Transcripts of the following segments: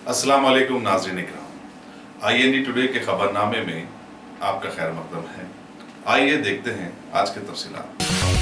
अस्सलाम वालेकुम नाज़रीन इकराम। IND टुडे के खबरनामे में आपका खैर मकदम है। आइए देखते हैं आज के तफसीलात।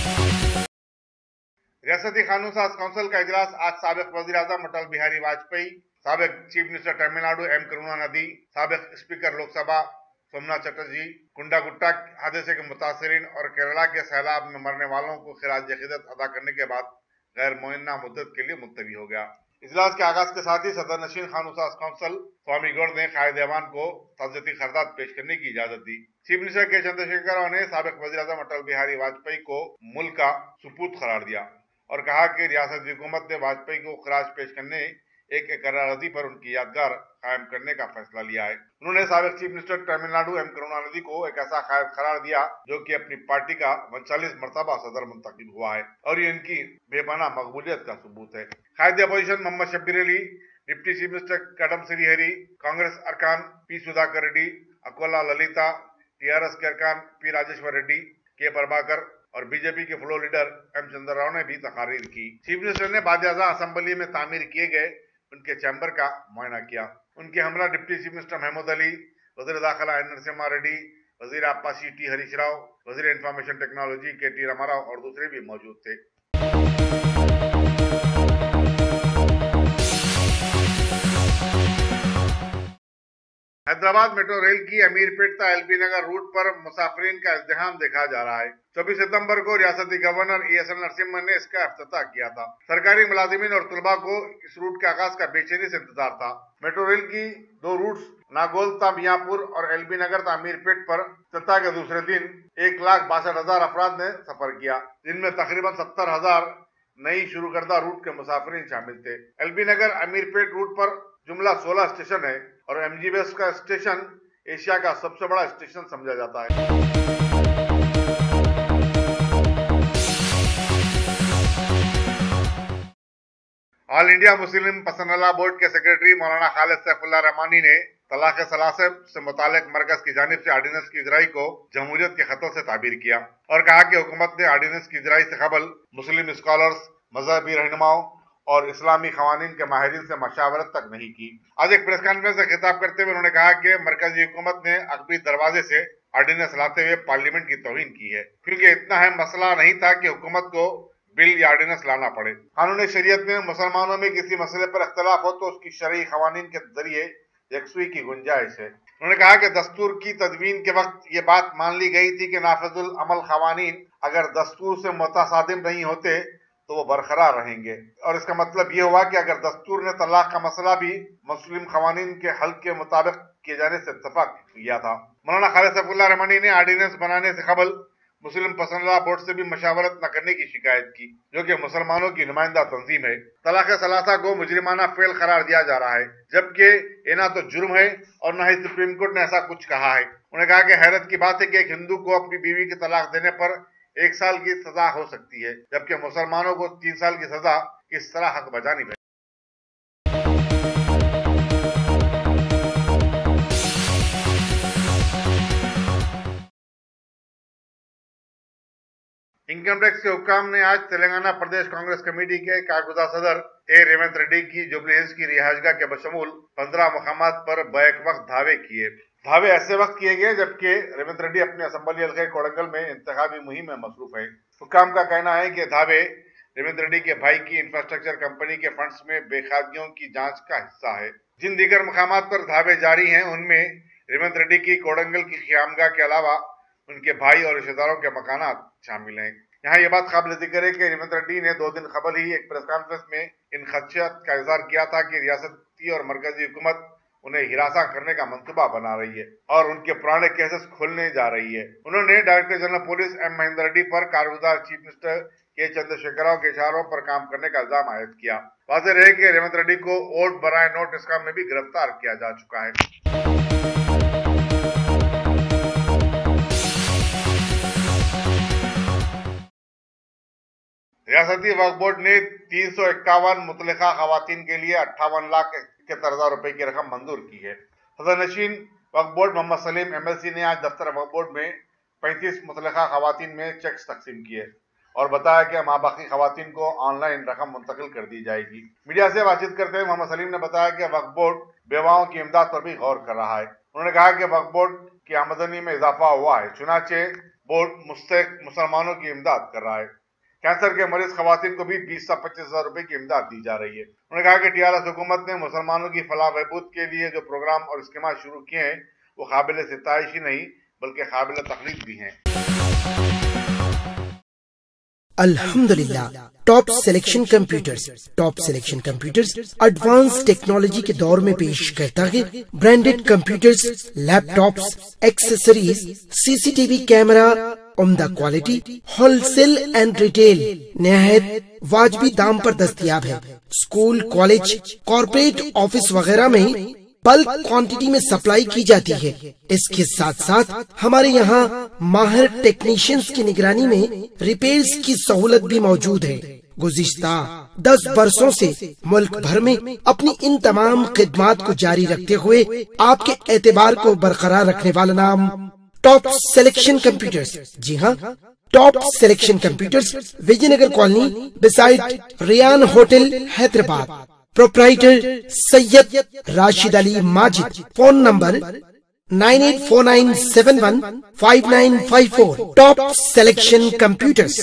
रियासती कानून साज काउंसिल का इजलास आज साबिक वज़ीर आज़म अटल बिहारी वाजपेयी, साबिक chief minister Tamil Nadu M Karunanidhi, साबिक स्पीकर लोकसभा सोमनाथ चटर्जी, कुंडागुट्टा हादसे के मुतासरीन और केरला के सैलाब में मरने वालों को खिराज अकीदत अदा करने के बाद गैर मुअय्यना मुद्दत के लिए मुलतवी हो गया। इजलास के आगाज के साथ ही सदर नशीन कानून साज काउंसिल स्वामी गौड़ ने कायदे ऐवान को ताज़ियती खरदात पेश करने की इजाजत दी। चीफ मिनिस्टर के चंद्रशेखर राव ने साबिक वज़ीर आज़म अटल बिहारी वाजपेयी को मुल्क का सुपूत करार दिया और कहा कि रियासती हुकूमत ने वाजपेयी को खराज पेश करने एक करारदी पर उनकी यादगार कायम करने का फैसला लिया है। उन्होंने साबिक chief minister Tamil Nadu M Karunanidhi को एक ऐसा करार दिया जो कि अपनी पार्टी का 39 मरतबा सदर मुंतखब हुआ है और ये इनकी बेपनाह मकबूलियत का सबूत है। कायदे opposition Mohammed Shabbir Ali, deputy chief minister Kadam Srihari, Congress अरकान P सुधाकर रेड्डी, अकोला ललिता, TRS के अरकान P राजेश्वर रेड्डी, K प्रभाकर और बीजेपी के floor leader M Chandra Rao ने भी तकारीर की। चीफ मिनिस्टर ने बाज़-ए-आज़ा असेंबली में तामीर किए गए उनके चैम्बर का मुआयना किया। उनके हमरा deputy chief minister Mahmood Ali, वज़ीर दाखिला N नरसिम्हा रेड्डी, वज़ीर आब्बासी T हरीश राव, वज़ीर इंफॉर्मेशन टेक्नोलॉजी KT रामाराव और दूसरे भी मौजूद थे। हैदराबाद मेट्रो रेल की अमीरपेट से LB नगर रूट पर मुसाफिरीन का इज़्दिहाम देखा जा रहा है। 24 सितंबर को रियासती गवर्नर ESL नरसिम्हा ने इसका इफ्तिताह किया था। सरकारी मुलाजिमीन और तुलबा को इस रूट के आगाज का बेचैनी से इंतजार था। मेट्रो रेल की दो रूट्स नागोल ता मियापुर और LB नगर ता अमीरपेट पर इफ्तिताह के दूसरे दिन 1,62,000 अफराद ने सफर किया, जिनमें तकरीबन 70,000 नई शुरू करदा रूट के मुसाफिरीन शामिल थे। LB नगर अमीरपेट रूट पर जुमला 16 स्टेशन है और MG बस का स्टेशन एशिया का सबसे बड़ा स्टेशन समझा जाता है। All India Muslim personal law board के सेक्रेटरी मौलाना खालिद सैफुल्लाह रहमानी ने तलाक सलासे से मुतालिक मरकज की जानिब से ऑर्डिनेंस की इजराई को जमहूरियत के खतों से ताबीर किया और कहा कि हुकूमत ने ऑर्डिनेंस की इजराई से कबल मुस्लिम स्कॉलर्स, मजहबी रहनुमाओं और इस्लामी खवानीन के माहिरीन से मशावरत तक नहीं की। आज एक प्रेस कॉन्फ्रेंस से खिताब करते हुए उन्होंने कहा कि मरकजी हुकूमत ने अकबी दरवाजे से ऑर्डिनेंस लाते हुए पार्लियामेंट की तौहीन की है, क्योंकि इतना अहम मसला नहीं था कि हुकूमत को बिल या ऑर्डिनेंस लाना पड़े। कानूनी शरीयत में मुसलमानों में किसी मसले पर इख्तलाफ हो तो उसकी शरई खवानीन के जरिए यकसुई की गुंजाइश है। उन्होंने कहा कि दस्तूर की तदवीन के वक्त ये बात मान ली गई थी कि नाफिजुल अमल खवानीन अगर दस्तूर से मुतासादिम नहीं होते तो वो बरकरार रहेंगे और इसका मतलब ये हुआ कि अगर दस्तूर ने तलाक का मसला भी मुस्लिम खवानीन के हल के मुताबिक किए जाने से इत्तफाक किया था। मौलाना खालिद सैफुल्लाह रहमानी ने ऑर्डिनेंस बनाने से कबल मुस्लिम पसंदला बोर्ड से भी मशावरत न करने की शिकायत की, जो कि मुसलमानों की नुमाइंदा तंजीम है। तलाक सलासा को मुजरिमाना फेल करार दिया जा रहा है, जबकि ये ना तो जुर्म है और न ही सुप्रीम कोर्ट ने ऐसा कुछ कहा है। उन्होंने कहा कि हैरत की बात है कि एक हिंदू को अपनी बीवी की तलाक देने पर 1 साल की सजा हो सकती है, जबकि मुसलमानों को 3 साल की सजा किस तरह हक बजानी है। इनकम टैक्स के हुक्काम ने आज तेलंगाना प्रदेश कांग्रेस कमेटी के कारगुजार सदर A रेवंत रेड्डी की जुबली हिल्स की रिहायशगाह के बशमूल 15 मकामात पर बैक वक्त धावे किए। धावे ऐसे वक्त किए गए जबकि रेवंत रेड्डी अपने असम्बली हल्के कोडंगल में इंतखाबी मुहिम में मसरूफ है। हुक्काम का कहना है कि धावे रेवंत रेड्डी के भाई की इंफ्रास्ट्रक्चर कंपनी के फंड्स में बेखादियों की जांच का हिस्सा है। जिन दीगर मकामात पर धावे जारी हैं उनमें रेवंत रेड्डी की कोडंगल की क़यामगाह के अलावा उनके भाई और रिश्तेदारों के मकानात शामिल हैं। यहाँ ये बात काबिल जिक्र है कि रेवंत रेड्डी ने 2 दिन कबल ही एक प्रेस कॉन्फ्रेंस में इन खदशात का इजहार किया था कि रियासती और मरकजी हुकूमत उन्हें हिरासा करने का मंसूबा बना रही है और उनके पुराने केसेस खोलने जा रही है। उन्होंने director general police M Mahendra Reddy पर कारगुजार chief minister K Chandrashekar Rao के इशारों पर काम करने का इल्जाम आयद किया। वाज़ेह रहे कि रेवंत रेड्डी को वोट बराए नोट स्कैम में भी गिरफ्तार किया जा चुका है। रियासती वक्फ बोर्ड ने 351 मुतलका खवातीन के लिए 58,71,000 रुपए की रकम मंजूर की है। सदर नशीन वक्फ बोर्ड मोहम्मद सलीम MLC ने आज दफ्तर वक्फ बोर्ड में 35 मुतलका खवातीन में चेक्स तकसीम किए और बताया कि माबाकी खवातीन को ऑनलाइन रकम मुंतकिल कर दी जाएगी। मीडिया से बातचीत करते हुए मोहम्मद सलीम ने बताया कि वक्फ बोर्ड बेवाओं की इमदाद पर भी गौर कर रहा है। उन्होंने कहा कि वक्फ बोर्ड की आमदनी में इजाफा हुआ है, चुनाचे बोर्ड मुस्तहिक मुसलमानों की इमदाद कर रहा है। कैंसर के मरीज खवातीन को भी 20 से 25,000 रुपए की इमदाद दी जा रही है। उन्होंने कहा कि टीआरएस हुकूमत ने मुसलमानों की फलाह बहबूद के लिए जो प्रोग्राम और स्कीम शुरू किए हैं वो काबिल सिताइश ही नहीं बल्कि काबिल तकलीफ भी हैं। अल्हम्दुलिल्लाह, top selection computers advance technology के दौर में पेश करता है branded computers, laptops, accessories, CCTV camera, उम्दा क्वालिटी, होलसेल एंड रिटेल निहायत वाजबी दाम पर दस्तयाब है। स्कूल, कॉलेज, कॉर्पोरेट ऑफिस वगैरह में बल्क क्वांटिटी में सप्लाई की जाती है। इसके साथ साथ हमारे यहाँ माहिर टेक्नीशियंस की निगरानी में रिपेयर्स की सहूलत भी मौजूद है। गुज़िश्ता 10 बरसों से मुल्क भर में अपनी इन तमाम खिदमात को जारी रखते हुए आपके एतबार को बरकरार रखने वाला नाम टॉप सिलेक्शन कंप्यूटर्स। जी हाँ, top selection computers, Vijayanagar colony beside Riyan hotel, Hyderabad. Proprietor Syed Rashid Ali Majid. Phone number 9849715954। Top selection computers.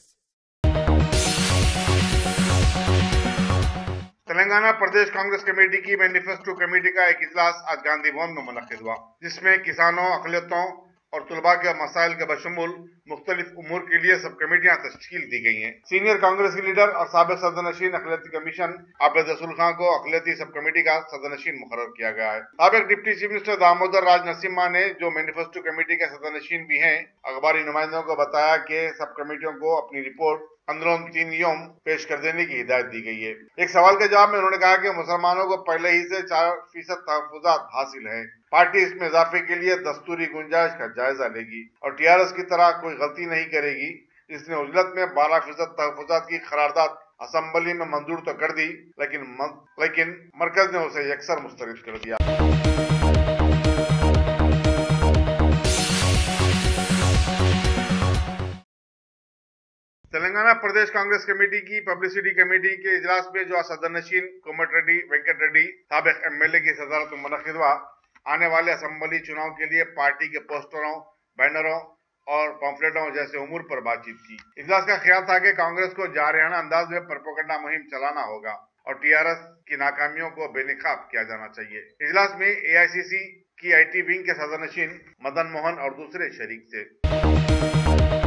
Telangana Pradesh Congress committee की मैनिफेस्टो कमेटी का एक इजलास आज गांधी भवन में मुनक्किद हुआ, जिसमें किसानों, अक़लियतों और तुलबा के मसाइल के बशमूल मुख्तलिफ उमूर के लिए सब कमेटियां तश्कील दी गई हैं। सीनियर कांग्रेस के लीडर और साबिक़ सदरनशीन अक़लियती कमीशन आबिद रसूल खान को अक़लियती सब कमेटी का सदरनशीन मुकर्रर किया गया है। साबिक़ deputy chief minister Damodar Raj Narasimha ने, जो मैनिफेस्टो कमेटी के सदरनशीन भी हैं, अखबारी नुमाइंदों को बताया कि सब कमेटियों को अपनी रिपोर्ट अंदरों 3 यौम पेश कर देने की हिदायत दी गई है। एक सवाल के जवाब में उन्होंने कहा कि मुसलमानों को पहले ही से 4% तहफ़्फ़ुज़ात हासिल है। पार्टी इसमें इजाफे के लिए दस्तूरी गुंजाइश का जायजा लेगी और टीआरएस की तरह कोई गलती नहीं करेगी। इसने उजलत में 12% तहफ़्फ़ुज़ात की करारदाद असेंबली में मंजूर तो कर दी, लेकिन मरकज ने उसे यकसर मुस्तरद कर दिया। तेलंगाना प्रदेश कांग्रेस कमेटी की पब्लिसिटी कमेटी के इजलास में जो सदरनशीन कोमट रेड्डी वेंकट रेड्डी साबिक़ एमएलए की सदारत में मुनक्किद हुआ, आने वाले असेंबली चुनाव के लिए पार्टी के पोस्टरों, बैनरों और पॉम्फलेटों जैसे उमूर पर बातचीत की। इजलास का ख्याल था कि कांग्रेस को जारहाना अंदाज में प्रोपेगेंडा मुहिम चलाना होगा और टीआरएस की नाकामियों को बेनकाब किया जाना चाहिए। इजलास में एआईसीसी की आईटी विंग के सदरनशीन मदन मोहन और दूसरे शरीक थे।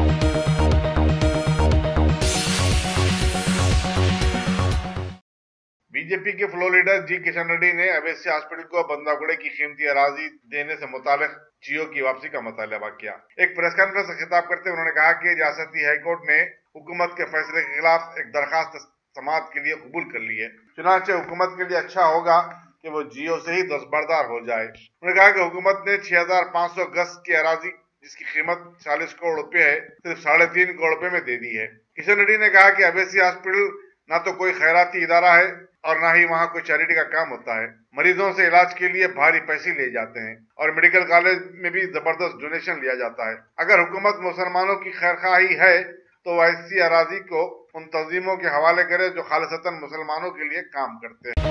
बीजेपी के floor leader G Kishan Reddy ने अवेसी हॉस्पिटल को बंदागुड़े की कीमती अराजी देने से मुतालिक जियो की वापसी का मुतालबा किया। एक प्रेस कॉन्फ्रेंस से खिताब करते उन्होंने कहा कि रियासती हाईकोर्ट ने हुकूमत के फैसले के खिलाफ एक दरखास्त समाअत के लिए कबूल कर ली है। चुनांचे हुकूमत के लिए अच्छा होगा कि वो जियो से ही दस्तबरदार हो जाए। उन्होंने कहा कि हुकूमत ने 6,500 गज की अराजी, जिसकी कीमत 40 करोड़ रुपए है, सिर्फ 3.5 करोड़ रुपए में दे दी है। किशन रेड्डी ने कहा कि अवेसी हॉस्पिटल न तो कोई खैराती इदारा है और ना ही वहाँ कोई चैरिटी का काम होता है। मरीजों से इलाज के लिए भारी पैसे लिए जाते हैं और मेडिकल कॉलेज में भी जबरदस्त डोनेशन लिया जाता है। अगर हुकूमत मुसलमानों की खैरखाही है तो ऐसी अराजी को उन तंजीमों के हवाले करे जो खालिसतन मुसलमानों के लिए काम करते हैं।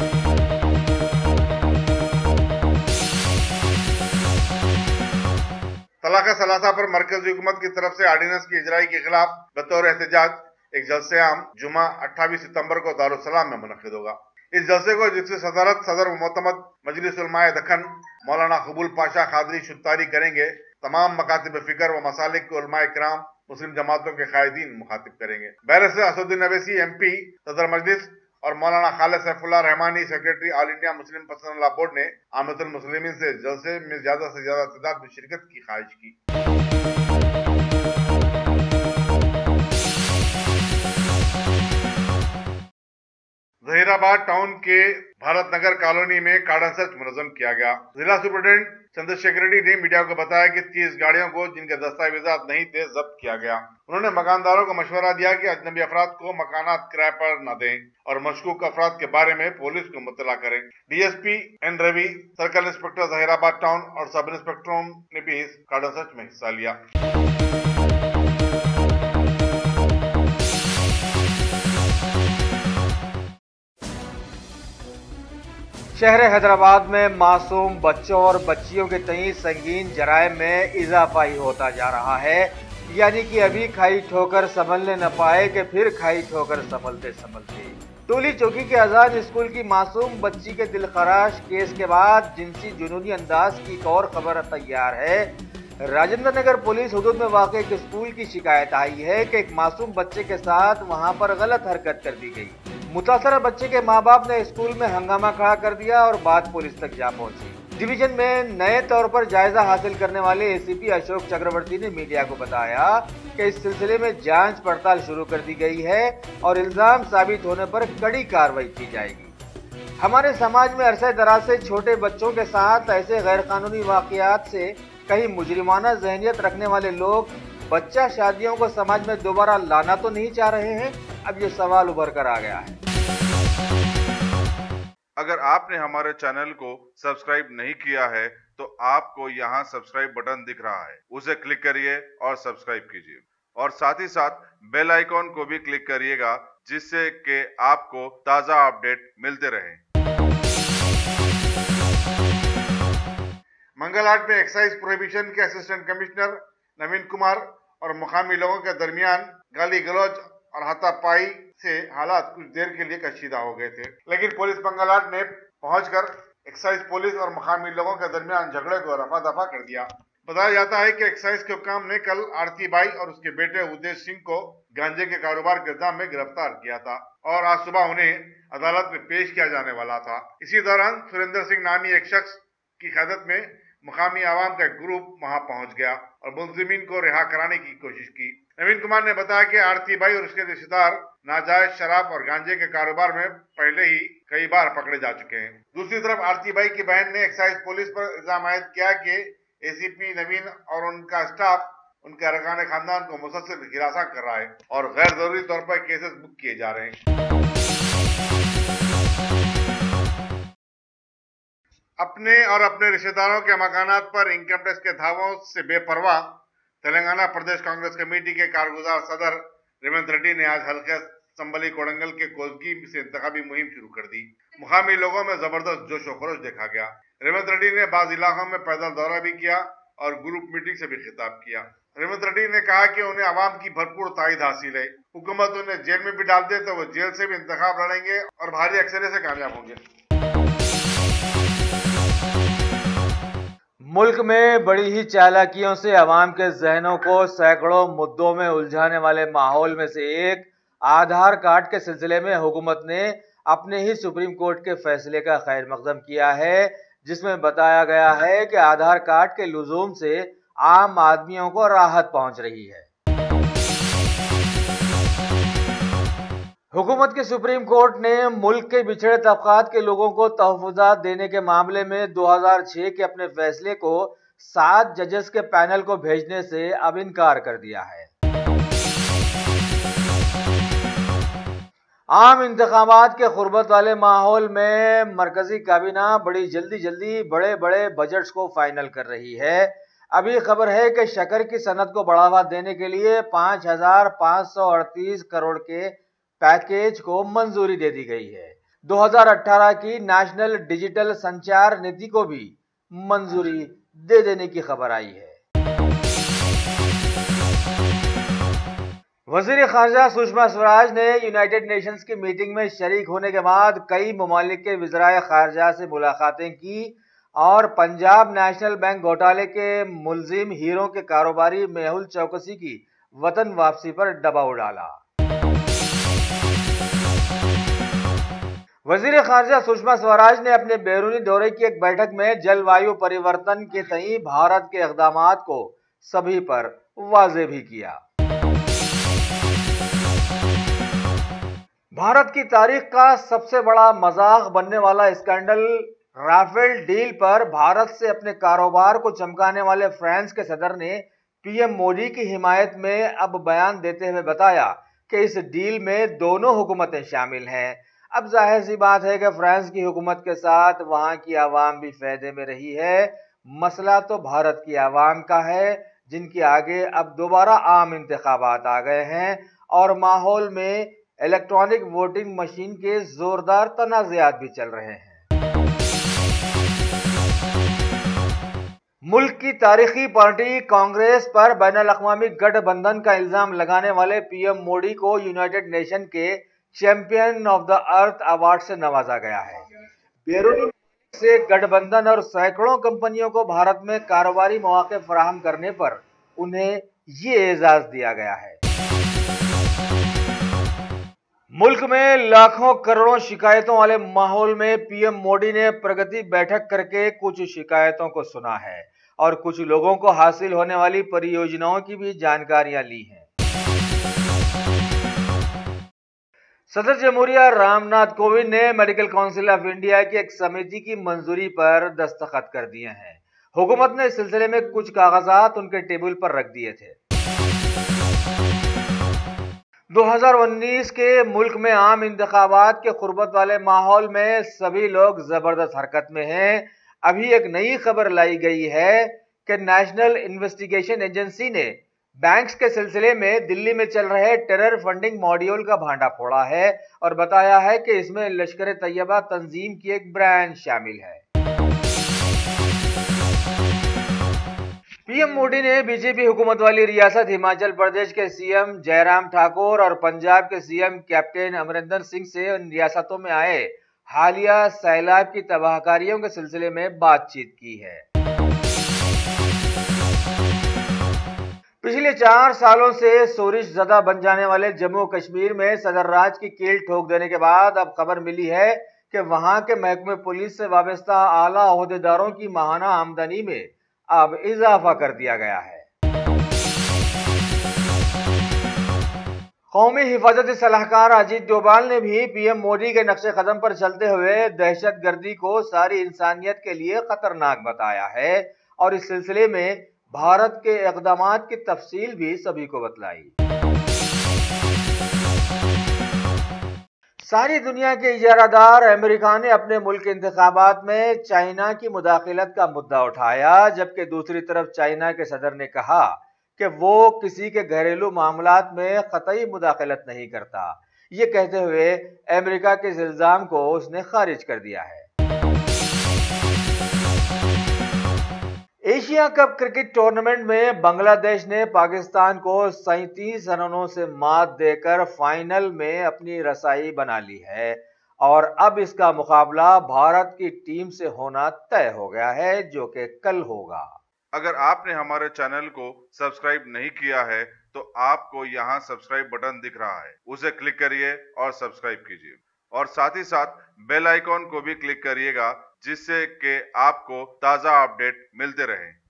तलाक़ सलासा पर मरकजी हुकूमत की तरफ से आर्डिनेंस की इजराई के खिलाफ बतौर एहतजाज एक जलसे आम जुमा 28 सितंबर को दारुस्सलाम में मुनक्किद होगा। इस जलसे को, जिससे सदर मुअतमद मजलिस उलमाए दखन मौलाना कबूल पाशा खादरी शुत्तारी करेंगे, तमाम मकातिब फिक्र व मसालिक के उलमाए किराम, मुस्लिम जमातों के कायदीन मुखातिब करेंगे। बैरिस्टर असदुद्दीन अवैसी एमपी, सदर मजलिस और मौलाना Khalid Saifullah Rahmani secretary all India Muslim personal law board ने आमतुल मुस्लिमीन से जलसे में ज्यादा से ज्यादा तादाद में शिरकत की ख्वाहिश की। जहीराबाद टाउन के भारत नगर कॉलोनी में कार्डन सर्च मुनज़्ज़म किया गया। जिला सुपरिटेंडेंट चंद्रशेखर रेड्डी ने मीडिया को बताया कि 30 गाड़ियों को, जिनके दस्तावेजात नहीं थे, जब्त किया गया। उन्होंने मकानदारों को मशवरा दिया कि अजनबी अफराद को मकानात किराए पर न दें और मशकूक अफराद के बारे में पुलिस को मुत्तला करें। DSP N Ravi, circle inspector Zaheerabad town और सब इंस्पेक्टरों ने भी इस कार्डन सर्च में हिस्सा लिया। शहर हैदराबाद में मासूम बच्चों और बच्चियों के तई संगीन जराइम में इजाफा ही होता जा रहा है। यानी कि अभी खाई ठोकर संभलने न पाए कि फिर खाई ठोकर संभलते संभलते। टोली चौकी के आजाद स्कूल की मासूम बच्ची के दिलखराश केस के बाद जिनसी जुनूनी अंदाज की एक और खबर तैयार है। राजेंद्र नगर पुलिस हुदूद में वाक़ एक स्कूल की शिकायत आई है कि एक मासूम बच्चे के साथ वहां पर गलत हरकत कर दी गई। मुतासरा बच्चे के माँ बाप ने स्कूल में हंगामा खड़ा कर दिया और बात पुलिस तक जा पहुंची। डिवीजन में नए तौर पर जायजा हासिल करने वाले एसीपी अशोक चक्रवर्ती ने मीडिया को बताया कि इस सिलसिले में जांच पड़ताल शुरू कर दी गई है और इल्जाम साबित होने पर कड़ी कार्रवाई की जाएगी। हमारे समाज में अरसे दराज से छोटे बच्चों के साथ ऐसे गैर कानूनी वाकयात से कहीं मुजरिमाना जहनियत रखने वाले लोग बच्चा शादियों को समाज में दोबारा लाना तो नहीं चाह रहे हैं। अब ये सवाल उभर कर आ गया है। अगर आपने हमारे चैनल को सब्सक्राइब नहीं किया है तो आपको यहाँ सब्सक्राइब बटन दिख रहा है, उसे क्लिक करिए और सब्सक्राइब कीजिए और साथ ही साथ बेल आइकॉन को भी क्लिक करिएगा जिससे कि आपको ताज़ा अपडेट मिलते रहें। मंगलहाट में एक्साइज प्रोहिबिशन के असिस्टेंट कमिश्नर नवीन कुमार और मुकामी लोगों के दरमियान गाली गलौज और हाथापाई से हालात कुछ देर के लिए कशीदा हो गए थे, लेकिन पुलिस मंगलहाट में पहुंचकर एक्साइज पुलिस और मुकामी लोगों के दरमियान झगड़े को रफा दफा कर दिया। बताया जाता है कि एक्साइज के हुक्काम ने कल आरती बाई और उसके बेटे उदेश सिंह को गांजे के कारोबार के इल्जाम में गिरफ्तार किया था और आज सुबह उन्हें अदालत में पेश किया जाने वाला था। इसी दौरान सुरेंद्र सिंह नामी एक शख्स की क़यादत में मुकामी आवाम का एक ग्रुप वहां पहुंच गया और मुलजिमीन को रिहा कराने की कोशिश की। नवीन कुमार ने बताया कि आरती बाई और उसके रिश्तेदार नाजायज शराब और गांजे के कारोबार में पहले ही कई बार पकड़े जा चुके हैं। दूसरी तरफ आरती बाई की बहन ने एक्साइज पुलिस पर इल्जाम आयद किया कि एसीपी नवीन और उनका स्टाफ उनके अरकान खानदान को मुसलसल हिरासा कर रहा है और गैर जरूरी तौर पर केसेस बुक किए जा रहे हैं। अपने और अपने रिश्तेदारों के मकानात पर इनकम टैक्स के धावों से बेपरवाह तेलंगाना प्रदेश कांग्रेस कमेटी के कारगुजार सदर रेवंत रेड्डी ने आज हल्के संबली कोडंगल के कोसगी से इंतखाबी मुहिम शुरू कर दी। मुकामी लोगों में जबरदस्त जोश व खरोश देखा गया। रेवंत रेड्डी ने बाज इलाकों में पैदल दौरा भी किया और ग्रुप मीटिंग से भी खिताब किया। रेवंत रेड्डी ने कहा कि उन्हें आवाम की भरपूर ताईद हासिल है, हुकूमत उन्हें जेल में भी डाल दे तो वो जेल से भी इंतखाब लड़ेंगे और भारी अक्सरियत से कामयाब होंगे। मुल्क में बड़ी ही चालाकियों से अवाम के जहनों को सैकड़ों मुद्दों में उलझाने वाले माहौल में से एक आधार कार्ड के सिलसिले में हुकूमत ने अपने ही सुप्रीम कोर्ट के फैसले का खैर मकदम किया है, जिसमें बताया गया है कि आधार कार्ड के लुजूम से आम आदमियों को राहत पहुंच रही है। हुकूमत की सुप्रीम कोर्ट ने मुल्क के पिछड़े तबकात के लोगों को तहफ़्फ़ुज़ात देने के मामले में 2006 के अपने फैसले को 7 जजेस के पैनल को भेजने से अब इनकार कर दिया है। आम इंतखाबात के खुर्बत वाले माहौल में मरकजी काबीना बड़ी जल्दी बड़े बड़े बजट्स को फाइनल कर रही है। अभी खबर है कि शक्कर की सनत को बढ़ावा देने के लिए 5,538 करोड़ के पैकेज को मंजूरी दे दी गई है। 2018 की नेशनल डिजिटल संचार नीति को भी मंजूरी दे देने की खबर आई है। वज़ीर ख़ारजा सुषमा स्वराज ने यूनाइटेड नेशंस की मीटिंग में शरीक होने के बाद कई ममालिक के वज़राए ख़ारजा से मुलाकातें की और पंजाब नेशनल बैंक घोटाले के मुलजिम हीरों के कारोबारी मेहुल चौकसी की वतन वापसी पर दबाव डाला। वज़ीर ख़ारजा सुषमा स्वराज ने अपने बैरूनी दौरे की एक बैठक में जलवायु परिवर्तन के तई भारत के इक़दामात को सभी पर वाज़ेह भी किया। भारत की तारीख का सबसे बड़ा मजाक बनने वाला स्कैंडल राफेल डील पर भारत से अपने कारोबार को चमकाने वाले फ्रांस के सदर ने पीएम मोदी की हिमायत में अब बयान देते हुए बताया कि इस डील में दोनों हुकूमतें शामिल हैं। अब जाहिर सी बात है कि फ्रांस की हुकूमत के साथ वहां की आवाम भी फायदे में रही है। मसला तो भारत की आवाम का है, जिनके आगे अब दोबारा आम इंतखाबात आ गए हैं और माहौल में इलेक्ट्रॉनिक वोटिंग मशीन के जोरदार तनाज़ात भी चल रहे हैं। मुल्क की तारीखी पार्टी कांग्रेस पर बैनुल-अक़वामी गठबंधन का इल्जाम लगाने वाले पीएम मोदी को यूनाइटेड नेशन के champion of the earth award से नवाजा गया है। बैरूनी से गठबंधन और सैकड़ों कंपनियों को भारत में कारोबारी मौके फराहम करने पर उन्हें ये एजाज दिया गया है। मुल्क में लाखों करोड़ों शिकायतों वाले माहौल में पीएम मोदी ने प्रगति बैठक करके कुछ शिकायतों को सुना है और कुछ लोगों को हासिल होने वाली परियोजनाओं की भी जानकारियां ली हैं। सदर जमहूरिया रामनाथ कोविंद ने मेडिकल काउंसिल ऑफ इंडिया की एक समिति की मंजूरी पर दस्तखत कर दिए हैं। हुकूमत ने इस सिलसिले में कुछ कागजात उनके टेबल पर रख दिए थे। 2019 के मुल्क में आम इंतखाबात के खुर्बत वाले माहौल में सभी लोग जबरदस्त हरकत में हैं। अभी एक नई खबर लाई गई है कि नेशनल इन्वेस्टिगेशन एजेंसी ने बैंक्स के सिलसिले में दिल्ली में चल रहे टेरर फंडिंग मॉड्यूल का भांडा फोड़ा है और बताया है कि इसमें लश्कर तैयबा तंजीम की एक ब्रांच शामिल है। पीएम मोदी ने बीजेपी हुकूमत वाली रियासत हिमाचल प्रदेश के सीएम जयराम ठाकुर और पंजाब के सीएम कैप्टन अमरिंदर सिंह से उन रियासतों में आए हालिया सैलाब की तबाहकारियों के सिलसिले में बातचीत की है। पिछले 4 सालों से सोरिश ज़दा बन जाने वाले जम्मू कश्मीर में सदर राज की कील ठोक देने के बाद अब खबर मिली है कि वहां के महकमे पुलिस से वाबस्ता आला ओहदेदारों की माहाना आमदनी में अब इजाफा कर दिया गया है। कौमी हिफाजती सलाहकार अजीत डोभाल ने भी पीएम मोदी के नक्शे कदम पर चलते हुए दहशतगर्दी को सारी इंसानियत के लिए खतरनाक बताया है और इस सिलसिले में भारत के इक़दामात की तफसील भी सभी को बतलाई। सारी दुनिया के इजारादार अमेरिका ने अपने मुल्क के इंतखाबात में चाइना की मुदाखलत का मुद्दा उठाया, जबकि दूसरी तरफ चाइना के सदर ने कहा कि वो किसी के घरेलू मामलात में कतई मुदाखलत नहीं करता। ये कहते हुए अमेरिका के इस इल्जाम को उसने खारिज कर दिया है। एशिया कप क्रिकेट टूर्नामेंट में बांग्लादेश ने पाकिस्तान को 37 रनों से मात देकर फाइनल में अपनी रसाई बना ली है और अब इसका मुकाबला भारत की टीम से होना तय हो गया है, जो कि कल होगा। अगर आपने हमारे चैनल को सब्सक्राइब नहीं किया है तो आपको यहाँ सब्सक्राइब बटन दिख रहा है, उसे क्लिक करिए और सब्सक्राइब कीजिए और साथ ही साथ बेल आइकॉन को भी क्लिक करिएगा, जिससे कि आपको ताज़ा अपडेट मिलते रहें।